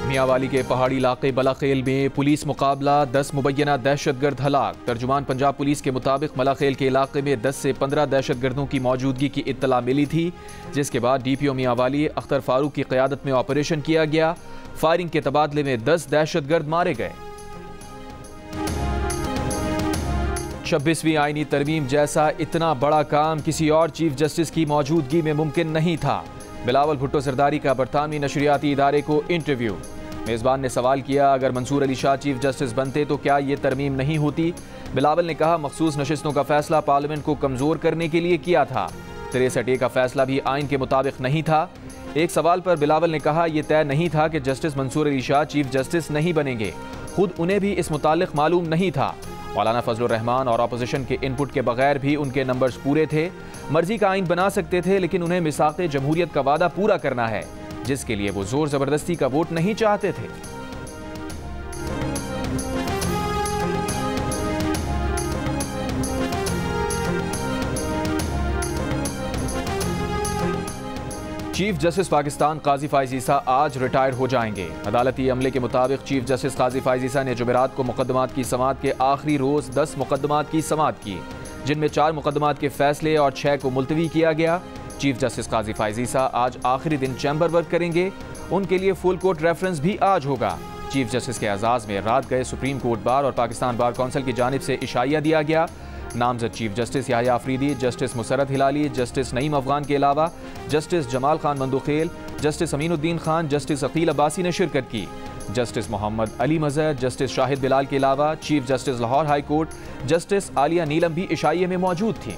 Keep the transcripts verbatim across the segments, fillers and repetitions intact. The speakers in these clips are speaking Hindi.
मियांवाली के पहाड़ी इलाके बलाखेल में पुलिस मुकाबला, दस मुबैना दहशतगर्द हलाक। तर्जुमान पंजाब पुलिस के मुताबिक मलाखेल के इलाके में दस से पंद्रह दहशतगर्दों की मौजूदगी की इत्तला मिली थी, जिसके बाद D P O Mianwali Akhtar Farooq की क़यादत में ऑपरेशन किया गया। फायरिंग के तबादले में दस दहशतगर्द मारे गए। छब्बीसवीं आईनी तरमीम जैसा इतना बड़ा काम किसी और चीफ जस्टिस की मौजूदगी में मुमकिन नहीं था। बिलावल भुट्टो सरदारी का बरतानवी नशरियाती इदारे को इंटरव्यू। मेज़बान ने सवाल किया, अगर मंसूर अली शाह चीफ जस्टिस बनते तो क्या ये तरमीम नहीं होती? बिलावल ने कहा, मखसूस नशिस्तों का फैसला पार्लियामेंट को कमज़ोर करने के लिए किया था। तिरसठ ए का फैसला भी आइन के मुताबिक नहीं था। एक सवाल पर बिलावल ने कहा, यह तय नहीं था कि justice Mansoor Ali Shah chief justice नहीं बनेंगे। खुद उन्हें भी इस मुतालिक मालूम नहीं था। मौलाना फजलुर रहमान और अपोजिशन के इनपुट के बगैर भी उनके नंबर्स पूरे थे। मर्जी का आइन बना सकते थे, लेकिन उन्हें मिसाक़े जमहूरियत का वादा पूरा करना है, जिसके लिए वो जोर जबरदस्ती का वोट नहीं चाहते थे। चीफ जस्टिस पाकिस्तान काजी फाइज ईसा आज रिटायर हो जाएंगे। अदालती अमले के मुताबिक चीफ जस्टिस काजी फाइज ईसा ने जुमेरात को मुकदमात की समाअत के आखिरी रोज दस मुकदमात की समाअत की, जिनमें चार मुकदमात के फैसले और छह को मुलतवी किया गया। चीफ जस्टिस काजी फाइज ईसा आज आखिरी दिन चैम्बर वर्क करेंगे। उनके लिए फुल कोर्ट रेफरेंस भी आज होगा। चीफ जस्टिस के एजाज में रात गए सुप्रीम कोर्ट बार और पाकिस्तान बार कौंसिल की जानिब से इशाइया दिया गया। नामजद chief justice Yahya Afridi, justice Musarrat Hilali, justice Naeem Afghan के अलावा justice Jamal Khan Mandokhel, justice Aminuddin Khan, justice Aqeel Abbasi ने शिरकत की। जस्टिस मोहम्मद अली मजहर, जस्टिस शाहिद बिलाल के अलावा chief justice Lahore high court justice Aalia Neelum भी इशाइये में मौजूद थी।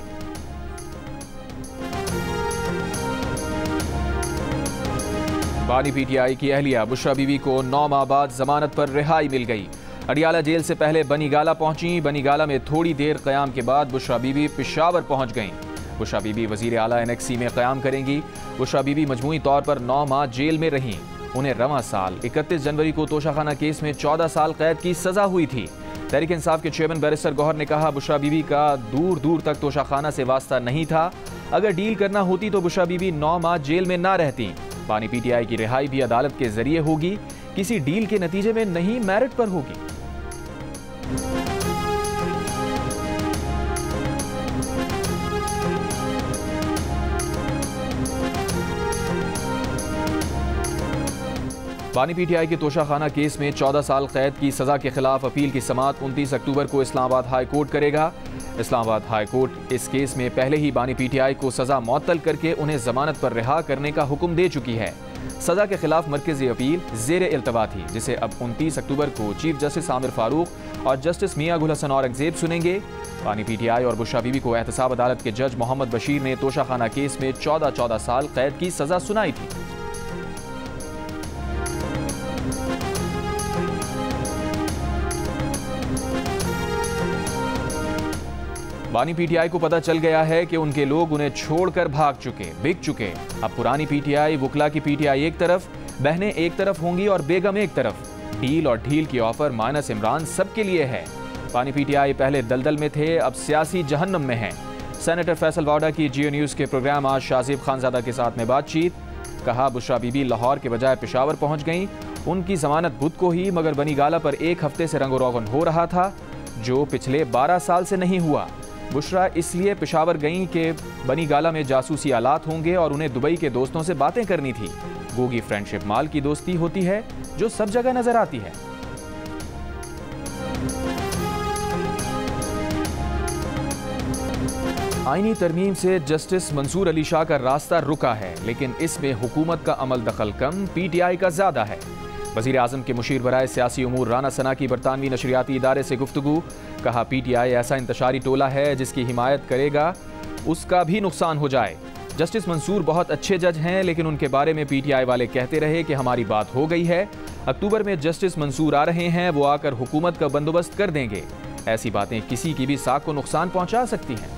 बानी पीटीआई की अहलिया बुशरा बीवी को नौ माह बाद जमानत पर रिहाई मिल गई। अडियाला जेल से पहले बनीगाला पहुंची। बनीगाला में थोड़ी देर क़याम के बाद बुशरा बीबी पेशावर पहुंच गईं। बुशरा बीबी वज़ीर आला एनेक्सी में क़याम करेंगी। बुशरा बीबी मजमूई तौर पर नौ माह जेल में रहीं। उन्हें रवां साल इकतीस जनवरी को तोशाखाना केस में चौदह साल कैद की सजा हुई थी। तहरीक इंसाफ के चेयरमैन बैरिस्टर गौहर ने कहा, बुशरा बीबी का दूर दूर तक तोशाखाना से वास्ता नहीं था। अगर डील करना होती तो बुशरा बीबी नौ माह जेल में ना रहती। बानी पीटीआई की रिहाई भी अदालत के जरिए होगी, किसी डील के नतीजे में नहीं, मेरिट पर होगी। बानी पीटीआई के तोशाखाना केस में चौदह साल कैद की सजा के खिलाफ अपील की समाअत उनतीस अक्टूबर को इस्लामाबाद हाई कोर्ट करेगा। इस्लामाबाद हाई कोर्ट इस केस में पहले ही बानी पीटीआई को सजा मुअत्तल करके उन्हें जमानत पर रिहा करने का हुक्म दे चुकी है। सजा के खिलाफ मरकजी अपील जेर इल्तवा थी, जिसे अब उनतीस अक्टूबर को चीफ जस्टिस आमिर फारूक और जस्टिस मियां गुल हसन औरंगजेब सुनेंगे। बानी पीटीआई और बुशरा बीबी को एहतसाब अदालत के जज मोहम्मद बशीर ने तोशाखाना केस में चौदह चौदह साल कैद की सजा सुनाई थी। बानी पीटीआई को पता चल गया है कि उनके लोग उन्हें छोड़कर भाग चुके, बिक चुके। अब पुरानी पीटीआई, वुकला की पीटीआई एक तरफ, बहनें एक तरफ होंगी और बेगम एक तरफ। डील और ढील की ऑफर माइनस इमरान सबके लिए है। बानी पीटीआई पहले दलदल में थे, अब सियासी जहन्नम में हैं। सेनेटर फैसल वाडा की जियो न्यूज़ के प्रोग्राम आज शाजिब खानजादा के साथ में बातचीत। कहा, बुशरा बीबी लाहौर के बजाय पेशावर पहुंच गईं। उनकी जमानत बुध को ही, मगर बनीगाला पर एक हफ्ते से रंगो रोगन हो रहा था, जो पिछले बारह साल से नहीं हुआ। बुशरा इसलिए पेशावर गईं कि बनीगाला में जासूसी आलात होंगे और उन्हें दुबई के दोस्तों से बातें करनी थी। गोगी फ्रेंडशिप माल की दोस्ती होती है जो सब जगह नजर आती है। आईनी तरमीम से जस्टिस मंसूर अली शाह का रास्ता रुका है, लेकिन इसमें हुकूमत का अमल दखल कम, पीटीआई का ज्यादा है। वज़ीर आज़म के मुशीर बराए सियासी उमूर राना सना की बरतानवी नशरियाती इदारे से गुफ्तगू। कहा, पीटीआई ऐसा इंतशारी टोला है जिसकी हिमायत करेगा उसका भी नुकसान हो जाए। जस्टिस मंसूर बहुत अच्छे जज हैं, लेकिन उनके बारे में पीटीआई वाले कहते रहे कि हमारी बात हो गई है। अक्टूबर में जस्टिस मंसूर आ रहे हैं, वो आकर हुकूमत का बंदोबस्त कर देंगे। ऐसी बातें किसी की भी साख को नुकसान पहुंचा सकती हैं।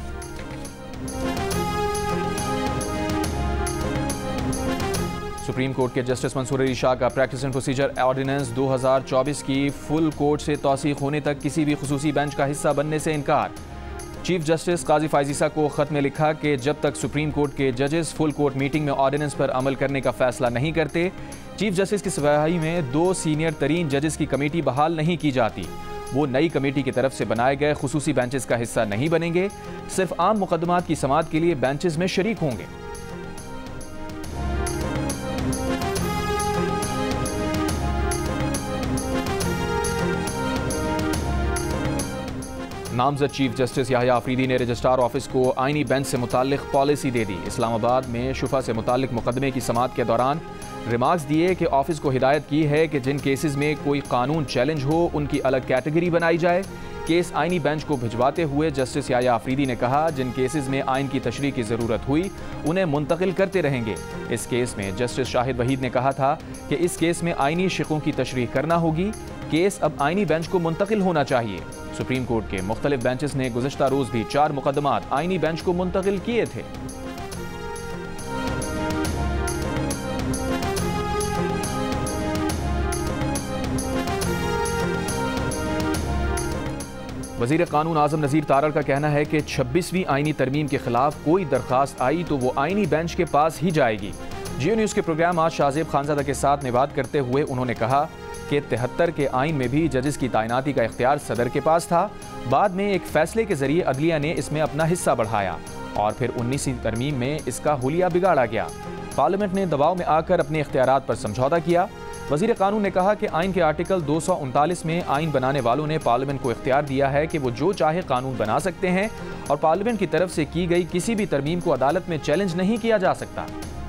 सुप्रीम कोर्ट के जस्टिस मंसूर अली शाह का प्रैक्टिस एंड प्रोसीजर ऑर्डिनेंस दो हज़ार चौबीस की फुल कोर्ट से तौसीक होने तक किसी भी खुसूसी बेंच का हिस्सा बनने से इनकार। चीफ जस्टिस काजी फाइज ईसा को खत में लिखा कि जब तक सुप्रीम कोर्ट के जजेस फुल कोर्ट मीटिंग में ऑर्डिनेंस पर अमल करने का फैसला नहीं करते, चीफ जस्टिस की सफाई में दो सीनियर तरीन जजेस की कमेटी बहाल नहीं की जाती। वो नई कमेटी की तरफ से बनाए गए खुसूसी बेंचेस का हिस्सा नहीं बनेंगे, सिर्फ आम मुकदमात की समाअत के लिए बेंचेस में शरीक होंगे। नामजद चीफ जस्टिस याहिया अफरीदी ने रजिस्ट्रार ऑफिस को आईनी बेंच से मुताल्लिक पॉलिसी दे दी। इस्लामाबाद में शुफा से मुताल्लिक मुकदमे की समाअत के दौरान रिमार्क्स दिए कि ऑफिस को हिदायत की है कि जिन केसेस में कोई कानून चैलेंज हो उनकी अलग कैटेगरी बनाई जाए। केस आईनी बेंच को भिजवाते हुए जस्टिस याहिया अफरीदी ने कहा, जिन केसेस में आइन की तशरीह की ज़रूरत हुई उन्हें मुंतकिल करते रहेंगे। इस केस में जस्टिस शाहिद वहीद ने कहा था कि इस केस में आइनी शिकों की तशरीह करना होगी। केस अब आइनी बेंच को मुंतकिल होना चाहिए। सुप्रीम कोर्ट के मुख्तलिफ बेंचेस ने गुज़श्ता रोज भी चार मुकदमात आइनी बेंच को मुंतकिल किए थे। वज़ीर कानून आज़म नज़ीर तारड़ का कहना है कि छब्बीसवीं आइनी तरमीम के खिलाफ कोई दरख्वास्त आई तो वो आइनी बेंच के पास ही जाएगी। जियो न्यूज़ के प्रोग्राम आज शाहजेब खानज़ादा के साथ में बात करते हुए उन्होंने कहा कि तिहत्तर के आइन में भी जजेस की तैनाती का इख्तियार सदर के पास था। बाद में एक फैसले के जरिए अदलिया ने इसमें अपना हिस्सा बढ़ाया और फिर उन्नीसवीं तरमीम में इसका हुलिया बिगाड़ा गया। पार्लियामेंट ने दबाव में आकर अपने इख्तियारात पर समझौता किया। वज़ीर कानून ने कहा कि आइन के आर्टिकल दो सौ उनतालीस में आइन बनाने वालों ने पार्लियामेंट को इख्तियार दिया है कि वो जो चाहे कानून बना सकते हैं और पार्लियामेंट की तरफ से की गई किसी भी तरमीम को अदालत में चैलेंज नहीं किया जा सकता।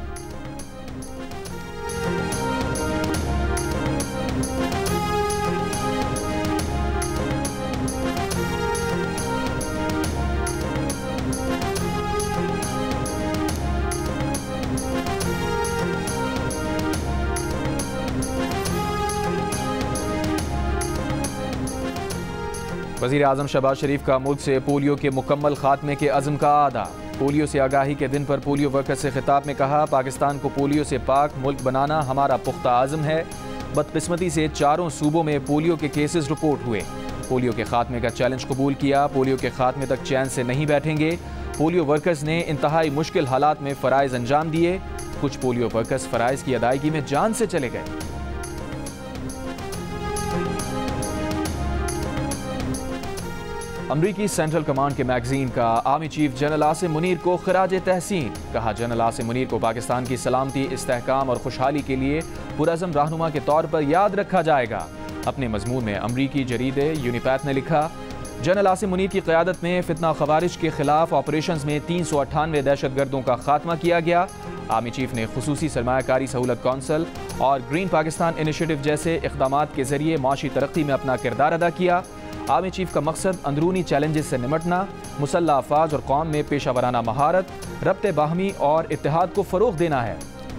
वज़ीर आज़म शहबाज शरीफ का मुल्क से पोलियो के मुकम्मल खात्मे के अज़्म का आदा। पोलियो से आगाही के दिन पर पोलियो वर्कर्स से खिताब में कहा, पाकिस्तान को पोलियो से पाक मुल्क बनाना हमारा पुख्ता आज़म है। बदकिस्मती से चारों सूबों में पोलियो के केसेस रिपोर्ट हुए। पोलियो के खात्मे का चैलेंज कबूल किया। पोलियो के खात्मे तक चैन से नहीं बैठेंगे। पोलियो वर्कर्स ने इंतहाई मुश्किल हालात में फ़राइज़ अंजाम दिए। कुछ पोलियो वर्कर्स फ़राइज़ की अदायगी में जान से चले गए। अमरीकी सेंट्रल कमांड के मैगजीन का army chief general Asim Munir को खिराज तहसीन। कहा, जनरल आसिम मुनीर को पाकिस्तान की सलामती, इस्तेहकाम और खुशहाली के लिए पुरअज़्म रहनुमा के तौर पर याद रखा जाएगा। अपने मजमून में अमरीकी जरीदे यूनिपैथ ने लिखा, जनरल आसिम मुनीर की क़यादत में फितना खवारिज के खिलाफ ऑपरेशन में तीन सौ अट्ठानवे दहशत गर्दों का खात्मा किया गया। आर्मी चीफ ने खुसूसी सरमायाकारी सहूलत कौंसल और ग्रीन पाकिस्तान इनिशिएटिव जैसे इक़दामात के जरिए माशी तरक्की में अपना किरदार अदा किया। आर्मी चीफ का मकसद अंदरूनी चैलेंजेस से निमटना, मुसल्लह अफवाज और कौम में पेशा वराना महारत, रब्ते बाहमी और इत्तेहाद को फ़रोग़ देना है।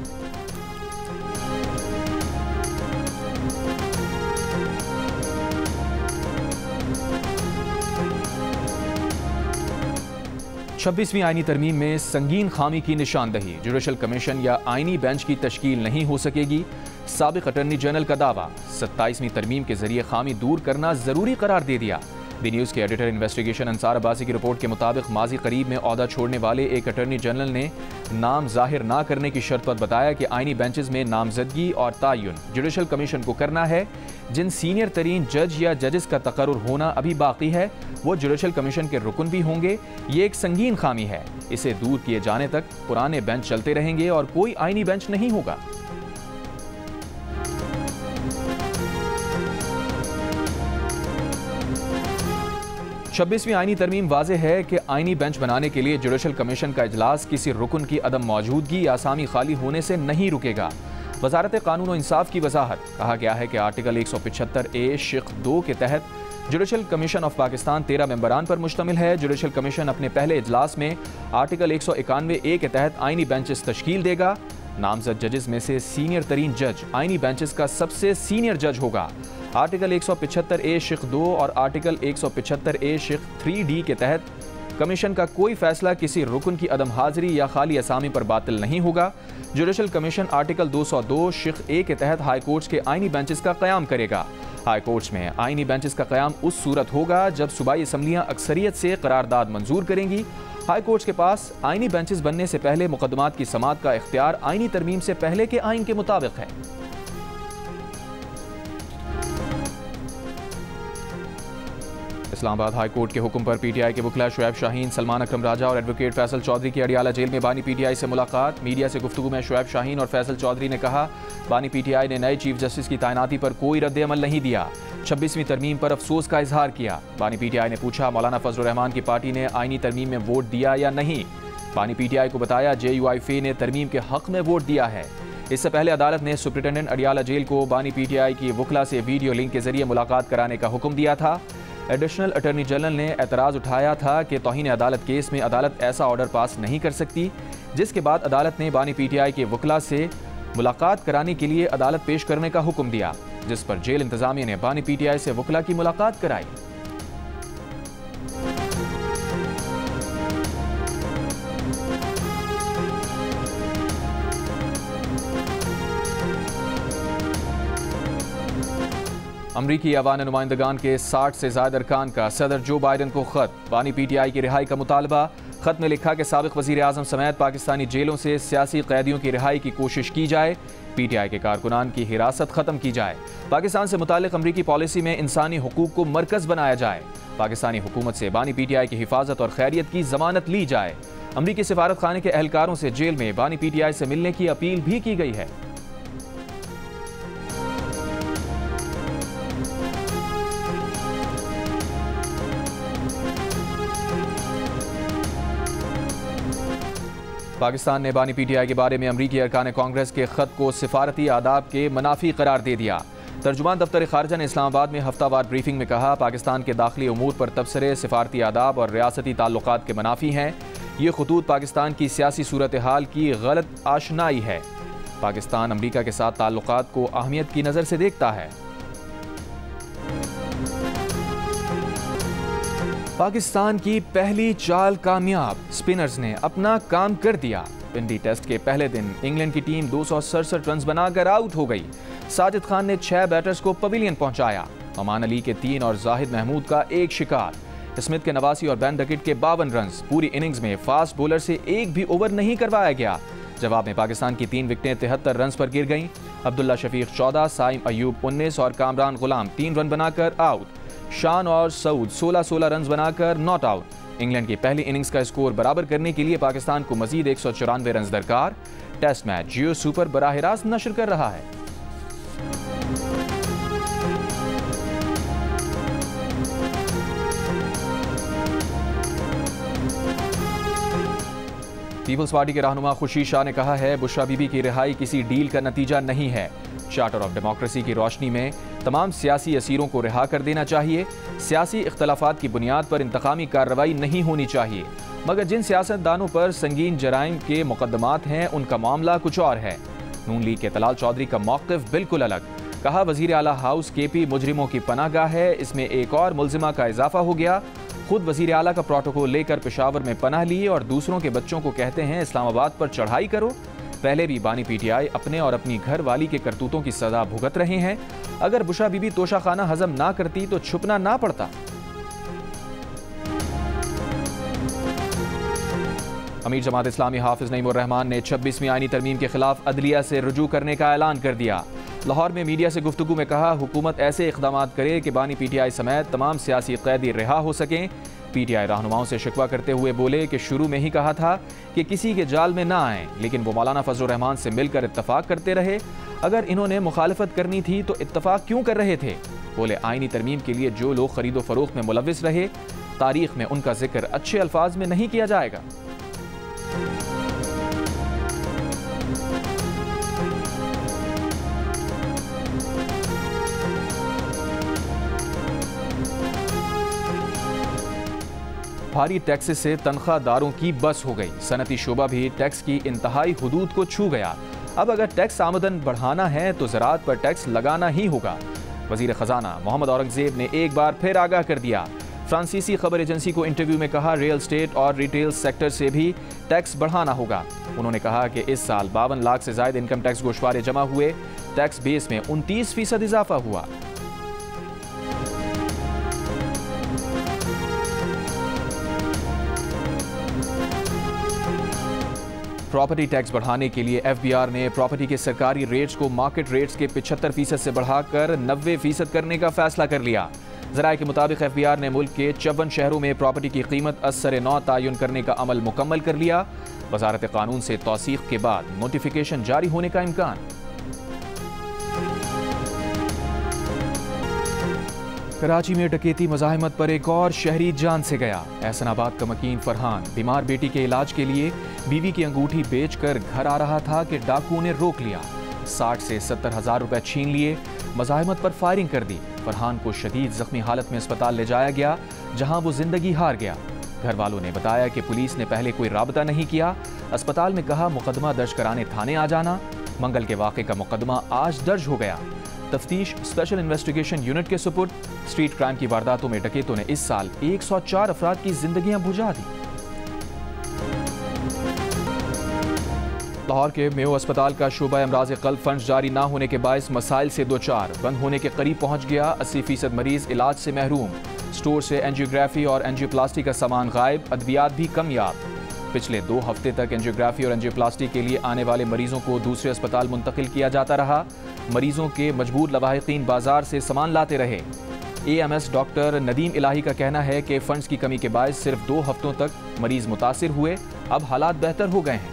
छब्बीसवीं आइनी तरमीम में संगीन खामी की निशानदही। जुडिशल कमीशन या आइनी बेंच की तश्कील नहीं हो सकेगी। साबिक अटर्नी जनरल का दावा। सत्ताईसवीं तरमीम के जरिए खामी दूर करना जरूरी करार दे दिया। दी न्यूज़ के एडिटर इन्वेस्टिगेशन अंसार अब्बासी की रिपोर्ट के मुताबिक माजी करीब में ओहदा छोड़ने वाले एक अटर्नी जनरल ने नाम जाहिर ना करने की शर्त पर बताया कि आइनी बेंचेस में नामजदगी और तायुन जुडिशल कमीशन को करना है। जिन सीनियर तरीन जज या जजेस का तकर्रुर होना अभी बाकी है वो जुडिशल कमीशन के रुकन भी होंगे। ये एक संगीन खामी है। इसे दूर किए जाने तक पुराने बेंच चलते रहेंगे और कोई आइनी बेंच नहीं होगा। छब्बीसवीं आइनी तरमीम वाज़ेह है कि आइनी बेंच बनाने के लिए जुडिशल कमीशन का इजलास किसी रुकन की अदम मौजूदगी या आसामी खाली होने से नहीं रुकेगा। वजारत कानून और इंसाफ की वजाहत। कहा गया है कि आर्टिकल एक सौ पचहत्तर ए शिक दो के तहत जुडिशल कमीशन ऑफ पाकिस्तान तेरह मेंबरान पर मुश्तमिल है। जुडिशल कमीशन अपने पहले इजलास में आर्टिकल एक सौ इक्यानवे ए के तहत आइनी बेंचेस तश्कील देगा। नामजद जजेस में से सीनियर तरीन जज आइनी बेंचेस का सबसे सीनियर जज होगा। आर्टिकल एक सौ पचहत्तर ए शिक दो और आर्टिकल एक सौ पचहत्तर ए शिक थ्री डी के तहत कमीशन का कोई फैसला किसी रुकन की अदम हाजिरी या खाली असामी पर बातिल नहीं होगा। जुडिशल कमीशन आर्टिकल दो सौ दो शिक ए के तहत हाई कोर्ट्स के आइनी बेंचेस का क़याम करेगा। हाई कोर्ट्स में आइनी बेंचेस का क़याम उस सूरत होगा जब सूबाई असम्बलियाँ अक्सरियत से करारदाद मंजूर करेंगी। हाई कोर्ट्स के पास आइनी बेंचेस बनने से पहले मुकदमात की समाअत का इख्तियार आइनी तरमीम से पहले के आइन के मुताबिक है। इस्लामाबाद हाई कोर्ट के हुक्म पर पीटीआई के वकला शुएब शाहीन, सलमान अकरम राजा और एडवोकेट फैसल चौधरी की अडियाला जेल में बानी पीटीआई से मुलाकात। मीडिया से गुफ्तगू में शुएब शाहीन और फैसल चौधरी ने कहा, बानी पीटीआई ने नए चीफ जस्टिस की तैनाती पर कोई रद्द-ए-अमल नहीं दिया। छब्बीसवीं तरमीम पर अफसोस का इजहार किया। बानी पीटीआई ने पूछा, मौलाना फजल रहमान की पार्टी ने आईनी तरमीम में वोट दिया या नहीं। बानी पीटीआई को बताया, जे यू आई फे ने तरमीम के हक में वोट दिया है। इससे पहले अदालत ने सुप्रिटेंडेंट अडियाला जेल को बानी पीटीआई की वकला से वीडियो लिंक के जरिए मुलाकात कराने का हुक्म दिया था। एडिशनल अटॉर्नी जनरल ने एतराज़ उठाया था कि तौहीन अदालत केस में अदालत ऐसा ऑर्डर पास नहीं कर सकती, जिसके बाद अदालत ने बानी पीटीआई के वकला से मुलाकात कराने के लिए अदालत पेश करने का हुक्म दिया, जिस पर जेल इंतजामिया ने बानी पीटीआई से वकला की मुलाकात कराई। अमरीकी अवान नुमाइंदगान के साठ से ज्यादा अरकान का सदर जो बाइडन को खत, बानी पीटीआई की रिहाई का मुतालबा। खत में लिखा कि साबिक वजीर आजम समेत पाकिस्तानी जेलों से सियासी कैदियों की रिहाई की कोशिश की जाए, पीटीआई के कारकुनान की हिरासत खत्म की जाए, पाकिस्तान से मुतालिक अमरीकी पॉलिसी में इंसानी हुकूक को मरकज बनाया जाए, पाकिस्तानी हुकूमत से बानी पीटीआई की हिफाजत और खैरियत की जमानत ली जाए। अमरीकी सिफारत खाने के एहलकारों से जेल में बानी पीटीआई से मिलने की अपील भी की गई है। पाकिस्तान ने बानी पीटीआई के बारे में अमरीकी अरकान कांग्रेस के खत को सिफारती आदाब के मनाफी करार दे दिया। तर्जुमान दफ्तर खारजा ने इस्लामाबाद में हफ्तावार ब्रीफिंग में कहा, पाकिस्तान के दाखिली उमूर पर तबसरे सिफारती आदाब और रियासती ताल्लुकात के मनाफी हैं। ये खतूत पाकिस्तान की सियासी सूरत हाल की गलत आशनाई है। पाकिस्तान अमरीका के साथ ताल्लुकात को अहमियत की नज़र से देखता है। पाकिस्तान की पहली चाल कामयाब, स्पिनर्स ने अपना काम कर दिया। विंडी टेस्ट के पहले दिन इंग्लैंड की टीम दो सौ सड़सठ रन बनाकर आउट हो गई। साजिद खान ने छह बैटर्स को पवेलियन पहुंचाया। अमान अली के तीन और जाहिद महमूद का एक शिकार। स्मिथ के नवासी और बैन डकेट के बावन रन। पूरी इनिंग्स में फास्ट बॉलर से एक भी ओवर नहीं करवाया गया। जवाब में पाकिस्तान की तीन विकेटें तिहत्तर रन पर गिर गईं। अब्दुल्ला शफीक चौदह, साइम अयूब उन्नीस और कामरान गुलाम तीन रन बनाकर आउट। शान और सऊद सोलह सोलह रन बनाकर नॉट आउट। इंग्लैंड की पहली इनिंग्स का स्कोर बराबर करने के लिए पाकिस्तान को मजीद एक सौ चौरानवे रन दरकार। टेस्ट मैच जियो सुपर बराह रास्त नशर कर रहा है। पीपल्स पार्टी के रहनुमा खुशी शाह ने कहा है, बुशरा बीबी की रिहाई किसी डील का नतीजा नहीं है। चार्टर ऑफ डेमोक्रेसी की रोशनी में तमाम सियासी असीरों को रिहा कर देना चाहिए। सियासी इख्तलाफात की बुनियाद पर इंतकामी कार्रवाई नहीं होनी चाहिए, मगर जिन सियासतदानों पर संगीन जराइम के मुकदमात हैं उनका मामला कुछ और है। नून लीग के तलाल चौधरी का मौक़िफ़ बिल्कुल अलग। कहा, वज़ीर आला हाउस के पी मुजरिमों की पनाहगाह है, इसमें एक और मुलजिमा का इजाफा हो गया। खुद वज़ीर आला का प्रोटोकॉल लेकर पेशावर में पनाह लिए और दूसरों के बच्चों को कहते हैं इस्लामाबाद पर चढ़ाई करो। पहले भी बानी पीटीआई अपने और अपनी घर वाली के करतूतों की सजा भुगत रहे हैं। अगर बुशरा बीबी तोशाखाना हजम ना करती तो छुपना ना पड़ता। अमीर जमात इस्लामी हाफिज नईमुर रहमान ने छब्बीसवीं आईनी तरमीम के खिलाफ अदलिया से रुजू करने का ऐलान कर दिया। लाहौर में मीडिया से गुफ्तगू में कहा, हुकूमत ऐसे इक़दाम करे कि बानी पीटीआई समेत तमाम सियासी कैदी रिहा हो सकें। पीटीआई रहनुमाओं से शिकवा करते हुए बोले कि शुरू में ही कहा था कि किसी के जाल में ना आएँ, लेकिन वो मौलाना फजल रहमान से मिलकर इत्तफाक करते रहे। अगर इन्होंने मुखालफत करनी थी तो इत्तफाक क्यों कर रहे थे? बोले, आईनी तरमीम के लिए जो लोग खरीदो फरोख्त में मुलविस रहे, तारीख में उनका जिक्र अच्छे अल्फाज में नहीं किया जाएगा। भारी टैक्स से तनख्वाहदारों की बस हो गई। सनती शोबा भी टैक्स की इंतहाई हुदूद को छू गया। अब अगर टैक्स आमदन बढ़ाना है तो ज़राअत पर टैक्स लगाना ही होगा। वज़ीर ख़जाना मोहम्मद औरंगज़ेब ने एक बार फिर आगाह कर दिया। फ्रांसीसी खबर एजेंसी को इंटरव्यू में कहा, रियल स्टेट और रिटेल सेक्टर से भी टैक्स बढ़ाना होगा। उन्होंने कहा कि इस साल बावन लाख से ज़ायद इनकम टैक्स गोशवारे जमा हुए। टैक्स बेस में उनतीस फीसद इजाफा हुआ। प्रॉपर्टी टैक्स बढ़ाने के लिए एफ बी आर ने प्रॉपर्टी के सरकारी रेट्स को मार्केट रेट्स के पिछहत्तर फीसद से बढ़ाकर नब्बे फीसद करने का फैसला कर लिया। ज़राए के मुताबिक एफ बी आर ने मुल्क के चौवन शहरों में प्रॉपर्टी की कीमत असर नौ तयन करने का अमल मुकम्मल कर लिया। वजारत कानून से तौसीक के बाद नोटिफिकेशन जारी होने का इम्कान। कराची में डकैती मज़ाहमत पर एक और शहरी जान से गया। एहसनाबाद का मकीन फरहान बीमार बेटी के इलाज के लिए बीवी की अंगूठी बेचकर घर आ रहा था कि डाकुओं ने रोक लिया। साठ से सत्तर हजार रुपए छीन लिए, मज़ाहमत पर फायरिंग कर दी। फरहान को शदीद जख्मी हालत में अस्पताल ले जाया गया, जहां वो जिंदगी हार गया। घर वालों ने बताया कि पुलिस ने पहले कोई राबता नहीं किया। अस्पताल में कहा मुकदमा दर्ज कराने थाने आ जाना। मंगल के वाक़े का मुकदमा आज दर्ज हो गया। तफ्तीश स्पेशल इन्वेस्टिगेशन यूनिट के सुपुर्द। स्ट्रीट क्राइम की वारदातों में डकैतों ने इस साल एक सौ चार अफराद की जिंदगियां बुझा दी। लाहौर के मेयो अस्पताल का शोबा अमराज क़ल्ब फंड जारी न होने के बायस मसाइल से दो चार बंद होने के करीब पहुंच गया। अस्सी फीसद मरीज इलाज से महरूम। स्टोर से एंजियोग्राफी और एंजियोप्लास्टी का सामान गायब, अद्वियात भी कमयाब। पिछले दो हफ्ते तक एंजियोग्राफी और एंजियोप्लास्टी के लिए आने वाले मरीजों को दूसरे अस्पताल मुंतकिल किया जाता रहा। मरीजों के मजबूर लवाहिकीन बाजार से सामान लाते रहे। A M S doctor Nadeem Elahi का कहना है कि फंड्स की कमी के बायस सिर्फ दो हफ्तों तक मरीज मुतासिर हुए, अब हालात बेहतर हो गए हैं।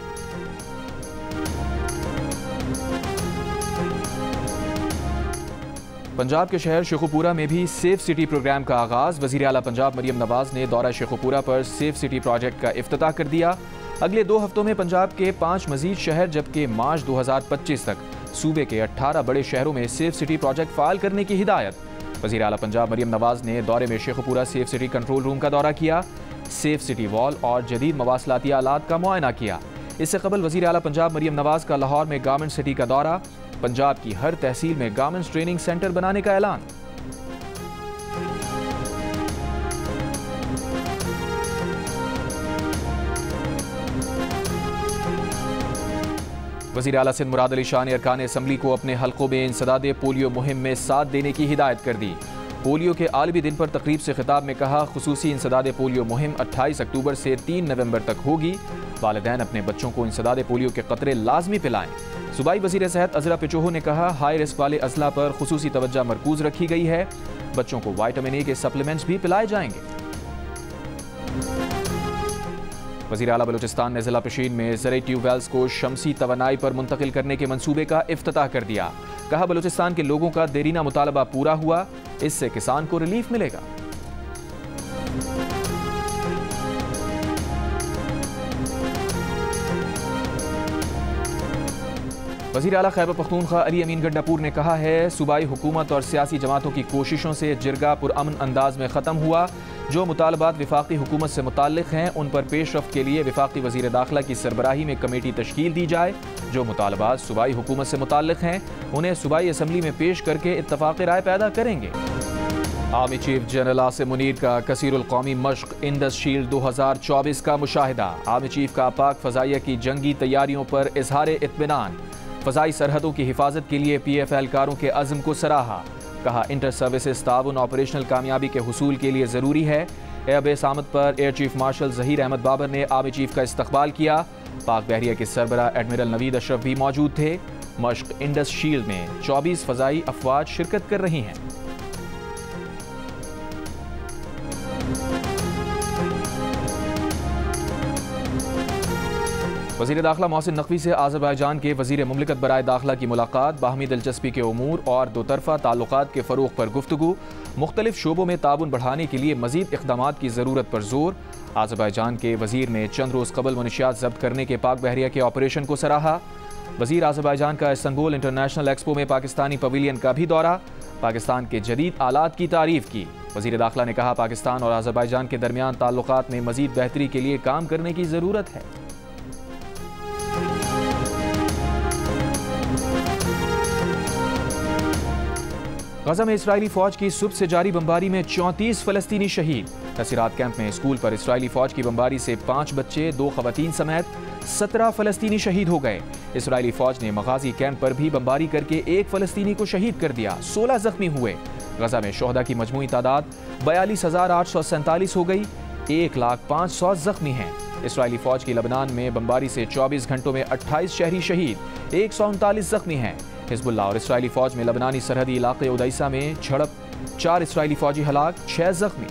पंजाब के शहर शेखुपुरा में भी सेफ सिटी प्रोग्राम का आगाज। वज़ीर आला पंजाब मरियम नवाज ने दौरा शेखुपुरा पर सेफ सिटी प्रोजेक्ट का इफ्तिताह कर दिया। अगले दो हफ्तों में पंजाब के पांच मजीद शहर, जबकि मार्च दो हजार पच्चीस तक सूबे के अठारह बड़े शहरों में सेफ सिटी प्रोजेक्ट फाल करने की हिदायत। वज़ीर आला पंजाब मरियम नवाज ने दौरे में Sheikhupura safe city control room का दौरा किया। सेफ सिटी वॉल और जदीद मवासलाती आलात का मुआयना किया। इससे कबल वज़ीर आला पंजाब मरियम नवाज का लाहौर में गारमेंट सिटी का दौरा। पंजाब की हर तहसील में गारमेंट्स ट्रेनिंग सेंटर बनाने का ऐलान। वज़ीर आला सिंध मुराद अली शाह ने अरकान असम्बली को अपने हल्कों में इंसदादे पोलियो मुहिम में साथ देने की हिदायत कर दी। पोलियो के आलमी दिन पर तकरीब से खिताब में कहा, खुसूसी इंसदादे पोलियो मुहिम अट्ठाईस अक्टूबर से तीन नवंबर तक होगी। वालिदैन अपने बच्चों को इंसदादे पोलियो के कतरे लाजमी पिलाएं। सूबाई वज़ीर सेहत अज़रा पिचोहो ने कहा, हाई रिस्क वाले अजला पर खुसूसी तवज्जो मरकूज रखी गई है। बच्चों को वाइटामिन ए के सप्लीमेंट्स भी पिलाए जाएंगे। वज़ीर आला बलूचिस्तान ने जिला पशीन में ज़रई ट्यूबवेल्स को शमसी तवानाई पर मुंतकिल करने के मंसूबे का इफ्तिताह कर दिया। कहा, बलूचिस्तान के लोगों का देरीना मुतालबा पूरा हुआ, इससे किसान को रिलीफ मिलेगा। वज़ीर आला खैबर पख्तूनख्वा अली अमीन गंडापुर ने कहा है, सूबाई हुकूमत और सियासी जमातों की कोशिशों से जिरगा पुरअमन अंदाज में ख़त्म हुआ। जो मुतालबात विफाकी हुकूमत से मुताल्लिक हैं, उन पर पेशरफ्त के लिए विफाकी वज़ीर दाखिला की सरबराही में कमेटी तश्कील दी जाए। जो मुतालबात सूबाई हुकूमत से मुताल्लिक हैं, उन्हें सूबाई असम्बली में पेश करके इत्तफ़ाक़ राय पैदा करेंगे। Army chief general Asim Munir का कसीरुल कौमी मश्क इंडस शील्ड दो हज़ार चौबीस का मुशाहिदा। आर्मी चीफ का पाक फ़ज़ाइया की जंगी तैयारियों पर इज़हार इत्मीनान। फ़ज़ाई सरहदों की हिफाजत के लिए पी एफ एहलकारों के अज़्म को सराहा। कहा, इंटर सर्विसेज ताउन ऑपरेशनल कामयाबी के हुसूल के लिए ज़रूरी है। एयरबेस आमद पर air chief marshal Zaheer Ahmed Babar ने आर्मी चीफ का इस्तकबाल किया। पाक बहरिया के सरबराह एडमिरल नवीद अशरफ भी मौजूद थे। मश्क इंडस शील्ड में चौबीस फ़ज़ाई अफवाज शिरकत कर रही हैं। वज़ीर दाखिला मोहसिन नकवी से आज़रबाईजान के वज़ीर मुमलिकत बराए दाखिला की मुलाकात। बाहमी दिलचस्पी के उमूर और दो तरफ़ा ताल्लुकात के फ़रोग़ पर गुफ्तगू। मुख्तलिफ शोबों में ताउन बढ़ाने के लिए मज़ीद इक़दामात की ज़रूरत पर जोर। आज़रबाईजान के वज़ीर ने चंद रोज़ कबल मनशियात ज़ब्त करने के पाक बहरिया के ऑपरेशन को सराहा। वज़ीर आज़रबाईजान का इस्तंबुल इंटरनेशनल एक्सपो में पाकिस्तानी पवेलियन का भी दौरा। पाकिस्तान के जदीद आलात की तारीफ़ की। वज़ीर दाखिला ने कहा, पाकिस्तान और आज़रबाईजान के दरमियान ताल्लुकात में मज़ीद बेहतरी के लिए काम करने की ज़रूरत है। गजा में इसराइली फौज की सुबह से जारी बमबारी में चौंतीस फलस्तीनी शहीद। नसीरात कैंप में स्कूल पर इसराइली फौज की बमबारी से पांच बच्चे, दो खवातीन समेत सत्रह फलस्तीनी शहीद हो गए। इसराइली फौज ने मगाजी कैंप पर भी बमबारी करके एक फलस्तीनी को शहीद कर दिया। सोलह जख्मी हुए। गजा में शोहदा की मजमूई तादाद बयालीस हजार आठ सौ सैंतालीस हो गई। एक लाख पाँच सौ जख्मी हैं। इसराइली फौज की लबनान में बमबारी से चौबीस घंटों में अट्ठाईस शहरी शहीद, एक सौ उनतालीस जख्मी हैं। हिजबुल्लाह और इसराइली फौज में लबनानी सरहदी इलाके उदैसा में झड़प, चार इसराइली फौजी हलाक, छह जख्मी।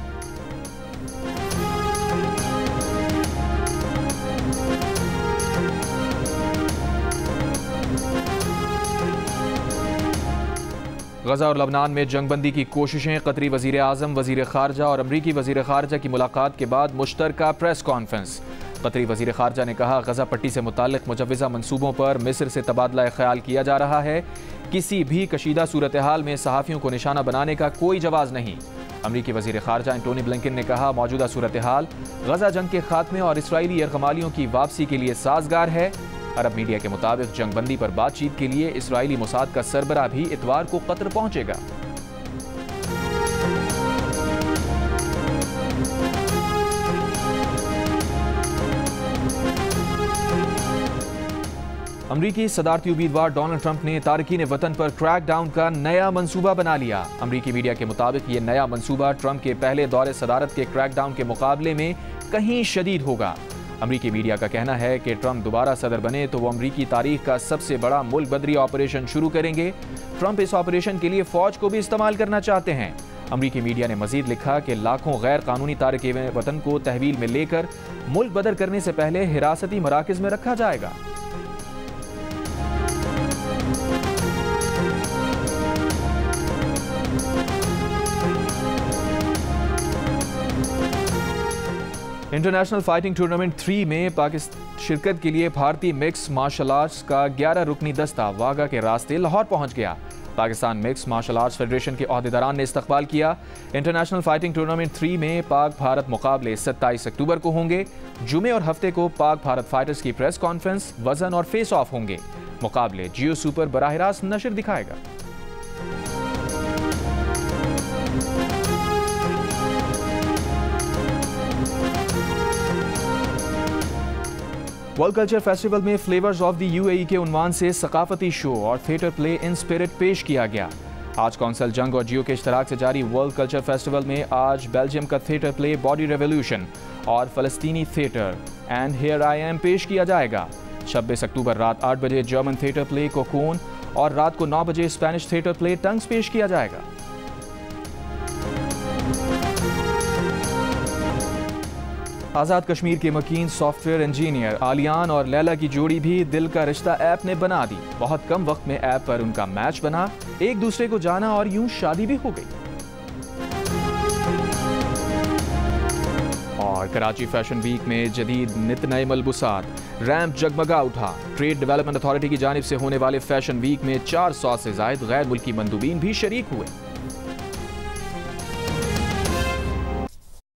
गजा और लबनान में जंगबंदी की कोशिशें, कतरी वजीर आजम, वजीर खारजा और अमरीकी वजीर खारजा की मुलाकात के बाद मुश्तरका प्रेस कॉन्फ्रेंस। कतरी वजीर खारजा ने कहा, गजा पट्टी से मुताल्लिक मुजव्वज़ा मनसूबों पर मिस्र से तबादला ख्याल किया जा रहा है। किसी भी कशीदा सूरत हाल में सहाफ़ियों को निशाना बनाने का कोई जवाज़ नहीं। अमरीकी वजीर खारजा एंटोनी ब्लिंकन ने कहा, मौजूदा सूरत हाल गजा जंग के खात्मे और इसराइली यरगमालियों की वापसी के लिए साजगार है। अरब मीडिया के मुताबिक जंगबंदी पर बातचीत के लिए इसराइली मोसाद का सरबरा भी इतवार को कतर पहुंचेगा। अमरीकी सदारती उम्मीदवार डोनाल्ड ट्रंप ने तारकीन वतन पर क्रैकडाउन का नया मंसूबा बना लिया। अमरीकी मीडिया के मुताबिक ये नया मंसूबा ट्रंप के पहले दौरे सदारत के क्रैकडाउन के मुकाबले में कहीं शदीद होगा। अमरीकी मीडिया का कहना है कि ट्रंप दोबारा सदर बने तो वो अमरीकी तारीख का सबसे बड़ा मुल्क बदरी ऑपरेशन शुरू करेंगे। ट्रंप इस ऑपरेशन के लिए फौज को भी इस्तेमाल करना चाहते हैं। अमरीकी मीडिया ने मजीद लिखा कि लाखों गैर कानूनी तारकीन वतन को तहवील में लेकर मुल्क बदर करने से पहले हिरासती मराकज़ में रखा जाएगा। इंटरनेशनल फाइटिंग टूर्नामेंट थ्री में पाकिस्तान शिरकत के लिए भारतीय मिक्स मार्शल आर्ट्स का ग्यारह रुकनी दस्ता वाघा के रास्ते लाहौर पहुंच गया। Pakistan mix martial arts federation के ओहदेदारान ने इस्तकबाल किया। इंटरनेशनल फाइटिंग टूर्नामेंट थ्री में पाक भारत मुकाबले सत्ताईस अक्टूबर को होंगे। जुमे और हफ्ते को पाक भारत फाइटर्स की प्रेस कॉन्फ्रेंस, वजन और फेस ऑफ होंगे। मुकाबले जियो सुपर बराह रास्त नशर दिखाएगा। वर्ल्ड कल्चर फेस्टिवल में फ्लेवर्स ऑफ द यूएई के उन्वान से सकाफती शो और थिएटर प्ले इन स्पिरिट पेश किया गया। आज कौंसल जंग और जियो के इश्तराक से जारी वर्ल्ड कल्चर फेस्टिवल में आज बेल्जियम का थिएटर प्ले बॉडी रेवोल्यूशन और फलस्तीनी theatre and here I am पेश किया जाएगा। छब्बीस अक्टूबर रात आठ बजे जर्मन थिएटर प्ले कोकून और रात को नौ बजे स्पेनिश थिएटर प्ले टंग्स पेश किया जाएगा। आज़ाद कश्मीर के मकीन सॉफ्टवेयर इंजीनियर आलियान और लैला की जोड़ी भी दिल का रिश्ता ऐप ने बना दी। बहुत कम वक्त में ऐप पर उनका मैच बना, एक दूसरे को जाना और यूं शादी भी हो गई। और कराची फैशन वीक में जदीद नित नए मलबूसात, रैंप जगमगा उठा। ट्रेड डेवलपमेंट अथॉरिटी की जानिब से होने वाले फैशन वीक में चार सौ से जायद गैर मुल्की मंदूबीन भी शरीक हुए।